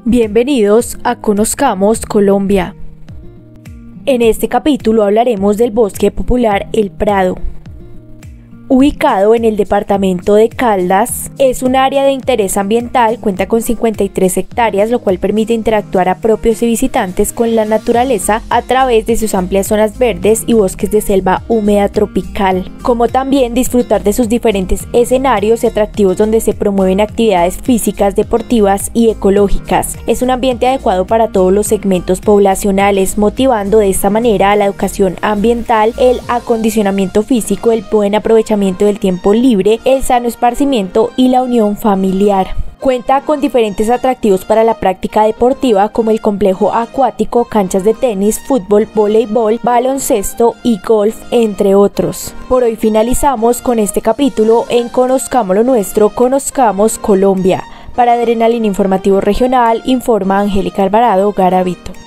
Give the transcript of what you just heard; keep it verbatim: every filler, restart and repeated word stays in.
Bienvenidos a Conozcamos Colombia. En este capítulo hablaremos del Bosque Popular El Prado. Ubicado en el departamento de Caldas, es un área de interés ambiental, cuenta con cincuenta y tres hectáreas, lo cual permite interactuar a propios y visitantes con la naturaleza a través de sus amplias zonas verdes y bosques de selva húmeda tropical, como también disfrutar de sus diferentes escenarios y atractivos donde se promueven actividades físicas, deportivas y ecológicas. Es un ambiente adecuado para todos los segmentos poblacionales, motivando de esta manera a la educación ambiental, el acondicionamiento físico, el buen aprovechamiento del tiempo libre, el sano esparcimiento y la unión familiar. Cuenta con diferentes atractivos para la práctica deportiva como el complejo acuático, canchas de tenis, fútbol, voleibol, baloncesto y golf, entre otros. Por hoy finalizamos con este capítulo en Conozcamos lo Nuestro, Conozcamos Colombia. Para Adrenalina Informativo Regional, informa Angélica Alvarado Garavito.